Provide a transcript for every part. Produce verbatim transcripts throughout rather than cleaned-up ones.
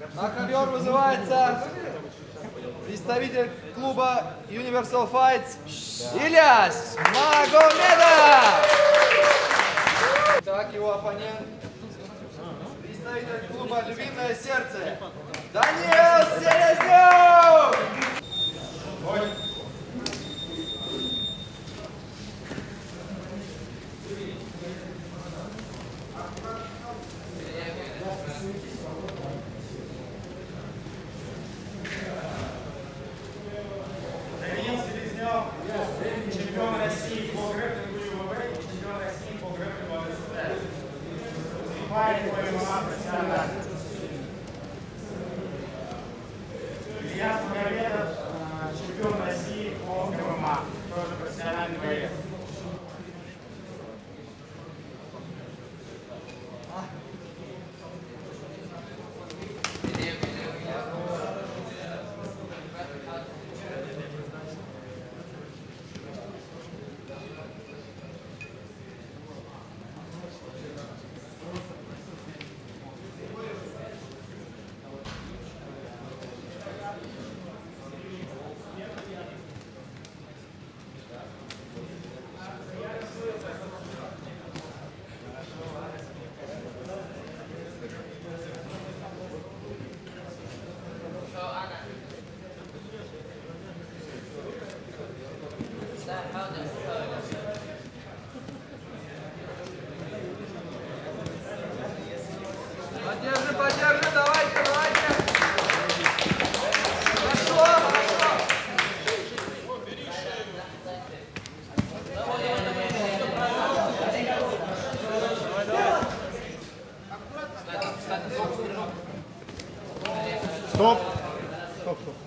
На ковер вызывается представитель клуба Universal Fights Ильяс Магомедов. Так, его оппонент, представитель клуба Львиное сердце Даниил Селезнев. Даниил Селезнев, чемпион России по грэпплингу ЮВВ и чемпион России по грэпплингу АСС. Выступает по ММА профессионально. Ильяс Магомедов, чемпион России по ММА, тоже профессиональный боец. Поддержи, поддержи, давайте, давайте. Хорошо, хорошо. Стоп! Стоп, стоп.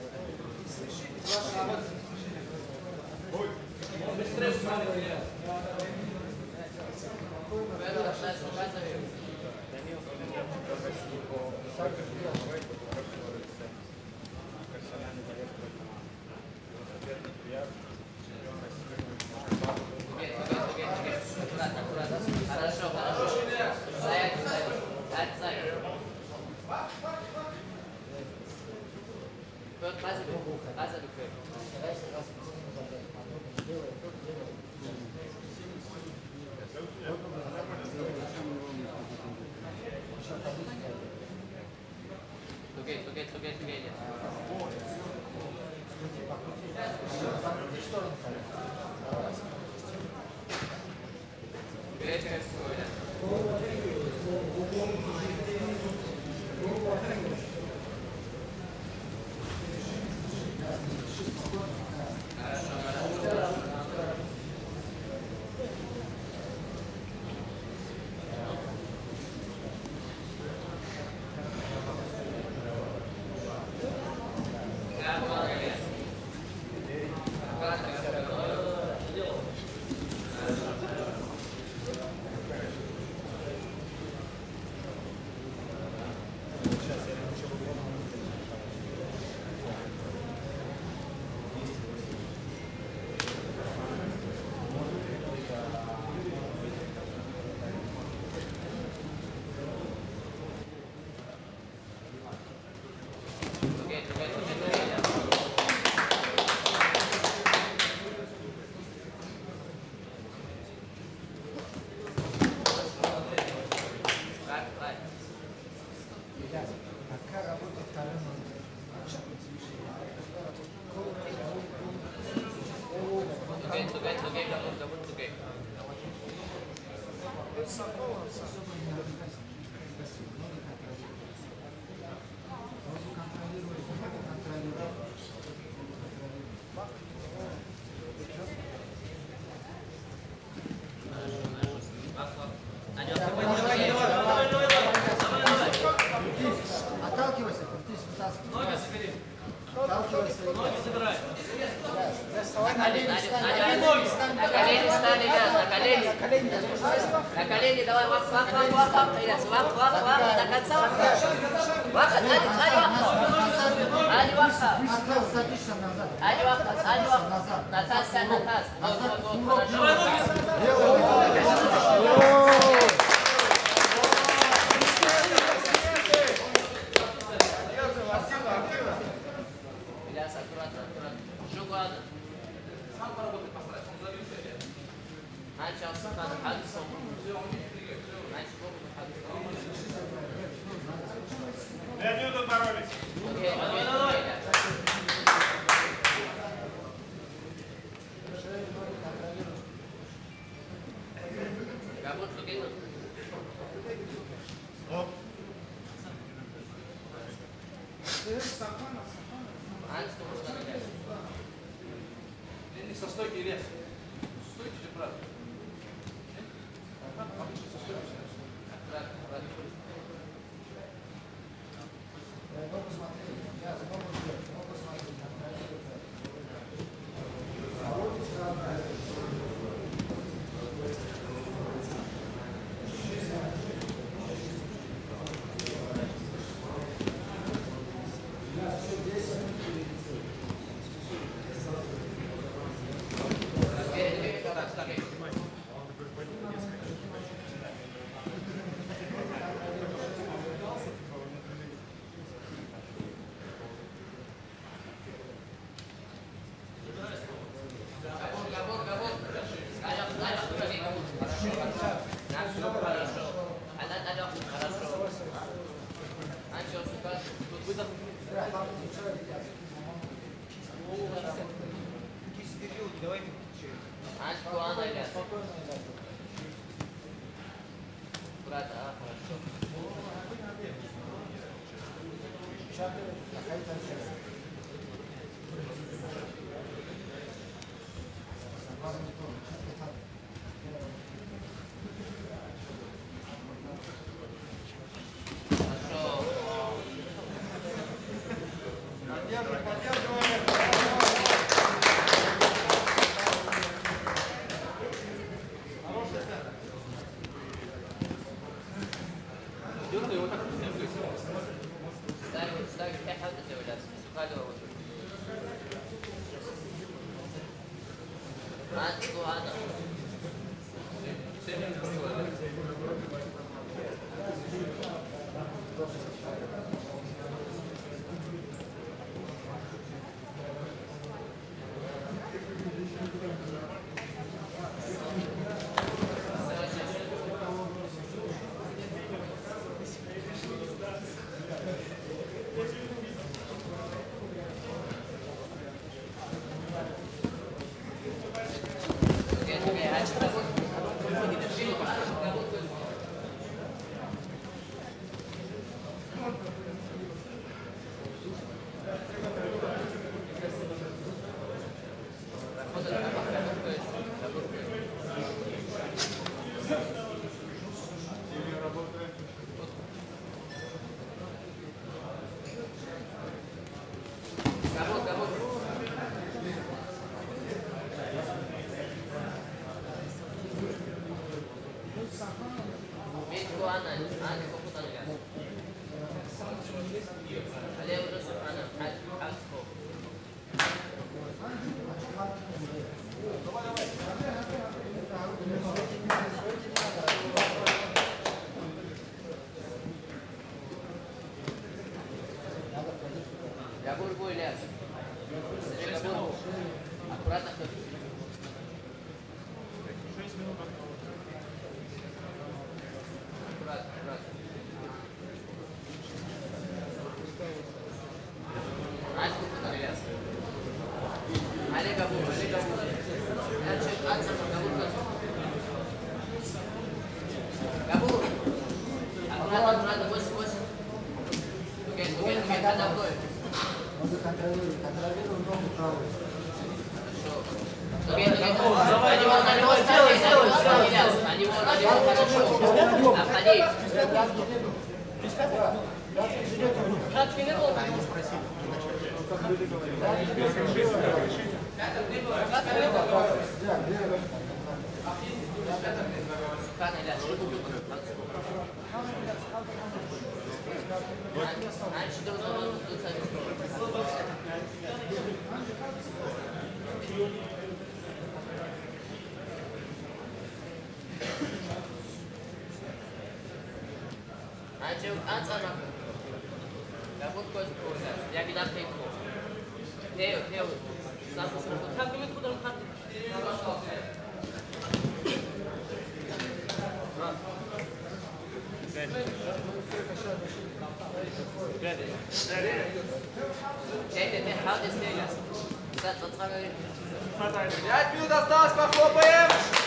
Хорошо, хорошо. Стоять, стоять. Отцай. Пётр, база бегу. База бегу. Тугей, тугей, тугей, тугей. Отталкивайся, крутись, вытаскивай. Ноги собери. Отталкивайся. Ноги собирай. На колени стали, Ильяс, на колени. На колени, давай, вах, вах, вах, вах, вах, Ильяс, вах, вах, вах, до конца вах. Вах, Али, Али, вах. Али, вах. Садишься назад. Али, вах, Али, вах. На таз, сядь на таз. Вот, вот, вот, хорошо. Леонид Тодорович. Длинный со стойки лес. Стойки же, брат. Обычно со стойки. Брат, брат. Ногу смотри, я за ногу вверх, ногу смотри, там красиво. Пять минут осталось, похлопаем.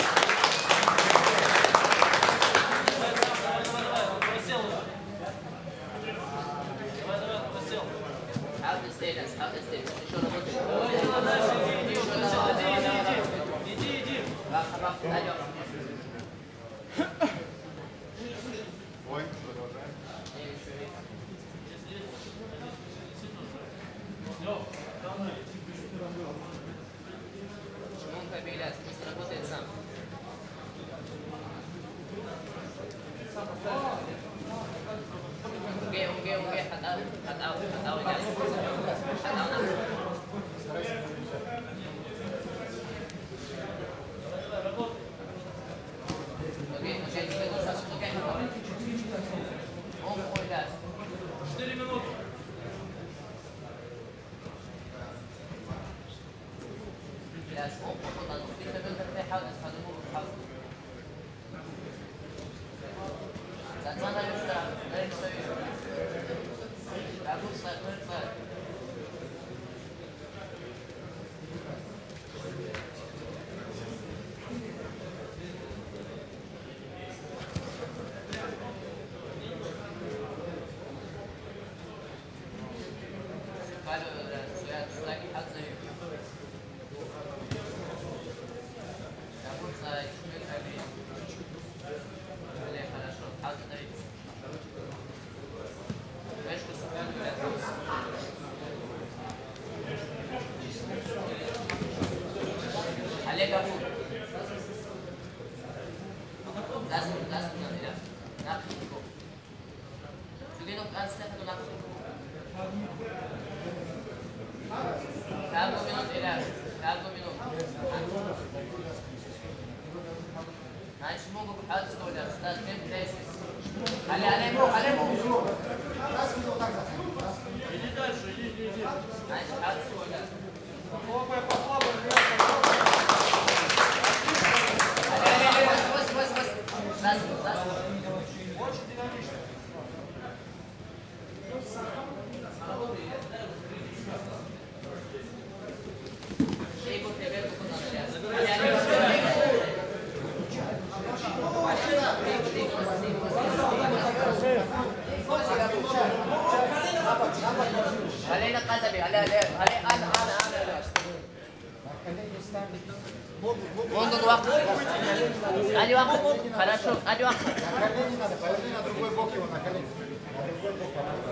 Хорошо, Адюах. На колени надо, поверни на другой бок его, на колени. На другой бок.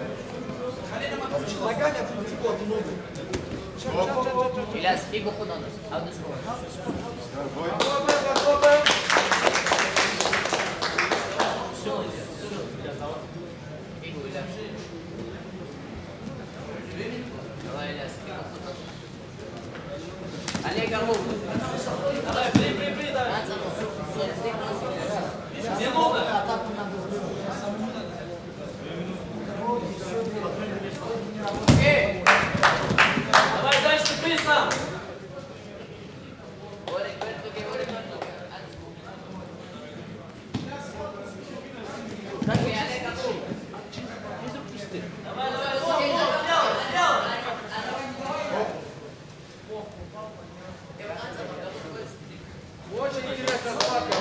Ногами обхвати голову, ногу. Ильяс, фигу худонос. Аудус. Фигу, Ильяс. Давай, Ильяс, фигу худонос. Олег Орлов. Давай, при, при, при, давай. Минута. Атаку надо сделать. Давай дальше, ты сам. Давай, давай, очень интересная схватка.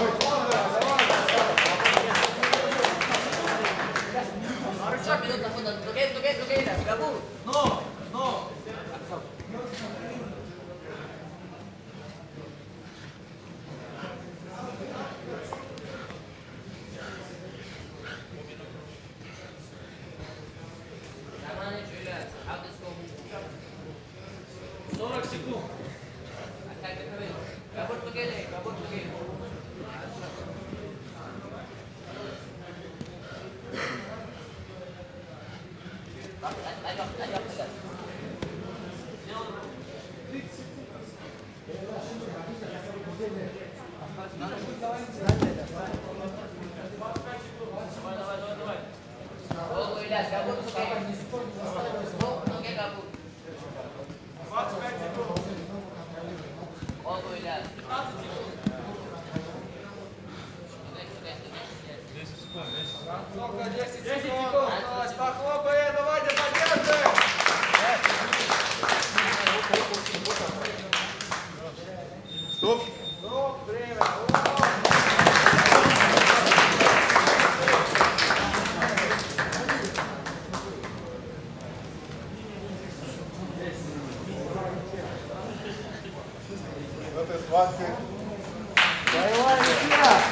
Но, но. сорок секунд. десять секунд, десять секунд. Сколько? десять секунд. Осталось. Похлопай, давайте поддержим. Стоп. Стоп, время. Вот и схватки. Боевая Никита!